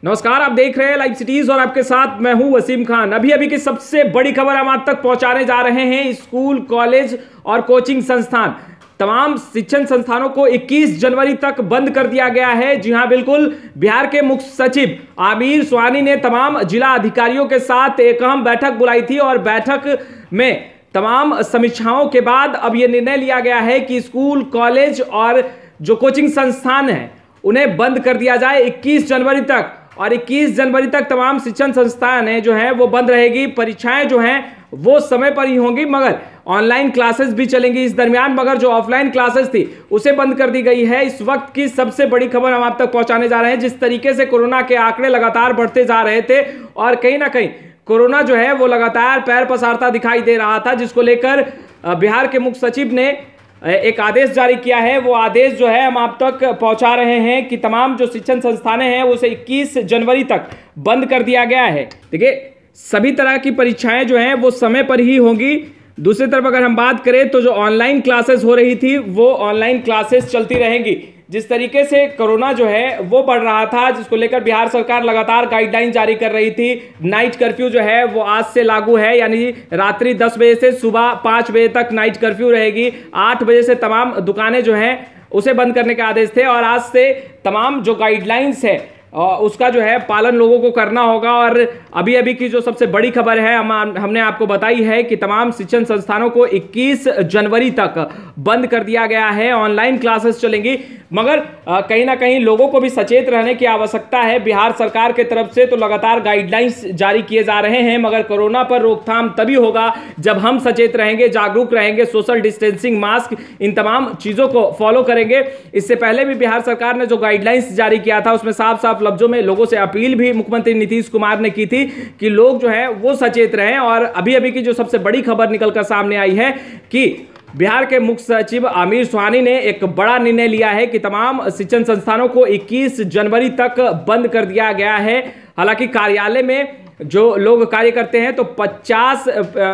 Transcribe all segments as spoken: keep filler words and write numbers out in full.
नमस्कार, आप देख रहे हैं लाइव सिटीज और आपके साथ मैं हूं वसीम खान। अभी अभी की सबसे बड़ी खबर हम आप तक पहुंचाने जा रहे हैं। स्कूल, कॉलेज और कोचिंग संस्थान, तमाम शिक्षण संस्थानों को इक्कीस जनवरी तक बंद कर दिया गया है। जी हां, बिल्कुल। बिहार के मुख्य सचिव आमिर सुहानी ने तमाम जिला अधिकारियों के साथ एक अहम बैठक बुलाई थी और बैठक में तमाम समीक्षाओं के बाद अब यह निर्णय लिया गया है कि स्कूल, कॉलेज और जो कोचिंग संस्थान हैं उन्हें बंद कर दिया जाए इक्कीस जनवरी तक। और इक्कीस जनवरी तक तमाम शिक्षण संस्थान है जो है वो बंद रहेगी। परीक्षाएं जो हैं वो समय पर ही होंगी, मगर ऑनलाइन क्लासेस भी चलेंगी इस दरमियान। मगर जो ऑफलाइन क्लासेस थी उसे बंद कर दी गई है। इस वक्त की सबसे बड़ी खबर हम आप तक पहुंचाने जा रहे हैं। जिस तरीके से कोरोना के आंकड़े लगातार बढ़ते जा रहे थे और कहीं ना कहीं कोरोना जो है वो लगातार पैर पसारता दिखाई दे रहा था, जिसको लेकर बिहार के मुख्य सचिव ने एक आदेश जारी किया है। वो आदेश जो है हम आप तक पहुंचा रहे हैं कि तमाम जो शिक्षण संस्थानें हैं उसे इक्कीस जनवरी तक बंद कर दिया गया है। देखिए, सभी तरह की परीक्षाएं जो हैं वो समय पर ही होंगी। दूसरी तरफ अगर हम बात करें तो जो ऑनलाइन क्लासेस हो रही थी वो ऑनलाइन क्लासेस चलती रहेंगी। जिस तरीके से कोरोना जो है वो बढ़ रहा था, जिसको लेकर बिहार सरकार लगातार गाइडलाइन जारी कर रही थी। नाइट कर्फ्यू जो है वो आज से लागू है, यानी रात्रि दस बजे से सुबह पाँच बजे तक नाइट कर्फ्यू रहेगी। आठ बजे से तमाम दुकानें जो हैं उसे बंद करने के आदेश थे और आज से तमाम जो गाइडलाइंस है उसका जो है पालन लोगों को करना होगा। और अभी अभी की जो सबसे बड़ी खबर है हम हमने आपको बताई है कि तमाम शिक्षण संस्थानों को इक्कीस जनवरी तक बंद कर दिया गया है। ऑनलाइन क्लासेस चलेंगी, मगर कहीं ना कहीं लोगों को भी सचेत रहने की आवश्यकता है। बिहार सरकार के तरफ से तो लगातार गाइडलाइंस जारी किए जा रहे हैं, मगर कोरोना पर रोकथाम तभी होगा जब हम सचेत रहेंगे, जागरूक रहेंगे, सोशल डिस्टेंसिंग, मास्क, इन तमाम चीजों को फॉलो करेंगे। इससे पहले भी बिहार सरकार ने जो गाइडलाइंस जारी किया था उसमें साफ साफ लफ्जों में लोगों से अपील भी मुख्यमंत्री नीतीश कुमार ने की थी कि लोग जो है वो सचेत रहें। और अभी अभी की जो सबसे बड़ी खबर निकलकर सामने आई है कि बिहार के मुख्य सचिव आमिर सुहानी ने एक बड़ा निर्णय लिया है कि तमाम शिक्षण संस्थानों को इक्कीस जनवरी तक बंद कर दिया गया है। हालांकि कार्यालय में जो लोग कार्य करते हैं तो पचास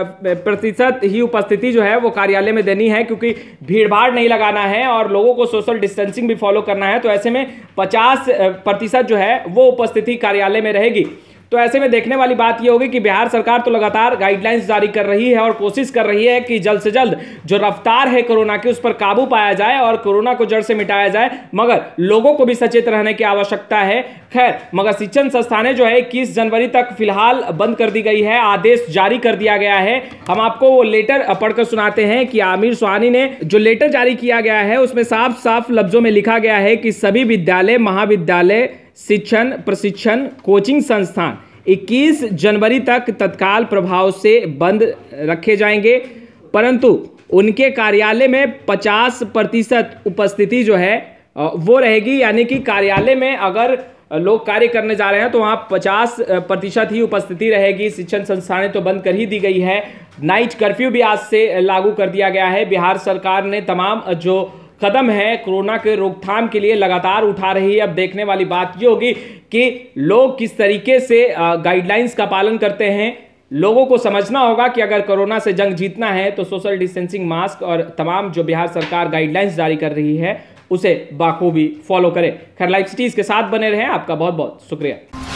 प्रतिशत ही उपस्थिति जो है वो कार्यालय में देनी है, क्योंकि भीड़ भाड़ नहीं लगाना है और लोगों को सोशल डिस्टेंसिंग भी फॉलो करना है। तो ऐसे में पचास प्रतिशत जो है वो उपस्थिति कार्यालय में रहेगी। तो ऐसे में देखने वाली बात यह होगी कि बिहार सरकार तो लगातार गाइडलाइंस जारी कर रही है और कोशिश कर रही है कि जल्द से जल्द जो रफ्तार है कोरोना की उस पर काबू पाया जाए और कोरोना को जड़ से मिटाया जाए, मगर लोगों को भी सचेत रहने की आवश्यकता है। खैर, मगर शिक्षण संस्थानें जो है इक्कीस जनवरी तक फिलहाल बंद कर दी गई है, आदेश जारी कर दिया गया है। हम आपको वो लेटर पढ़कर सुनाते हैं कि आमिर सुहानी ने जो लेटर जारी किया गया है उसमें साफ साफ लफ्जों में लिखा गया है कि सभी विद्यालय, महाविद्यालय, शिक्षण, प्रशिक्षण, कोचिंग संस्थान इक्कीस जनवरी तक तत्काल प्रभाव से बंद रखे जाएंगे, परंतु उनके कार्यालय में पचास प्रतिशत उपस्थिति जो है वो रहेगी। यानी कि कार्यालय में अगर लोग कार्य करने जा रहे हैं तो वहाँ पचास प्रतिशत ही उपस्थिति रहेगी। शिक्षण संस्थानें तो बंद कर ही दी गई है। नाइट कर्फ्यू भी आज से लागू कर दिया गया है। बिहार सरकार ने तमाम जो कदम है कोरोना के रोकथाम के लिए लगातार उठा रही है। अब देखने वाली बात ये होगी कि लोग किस तरीके से गाइडलाइंस का पालन करते हैं। लोगों को समझना होगा कि अगर कोरोना से जंग जीतना है तो सोशल डिस्टेंसिंग, मास्क और तमाम जो बिहार सरकार गाइडलाइंस जारी कर रही है उसे बाखूबी फॉलो करें। खैर, लाइव सिटीज के साथ बने रहें। आपका बहुत बहुत शुक्रिया।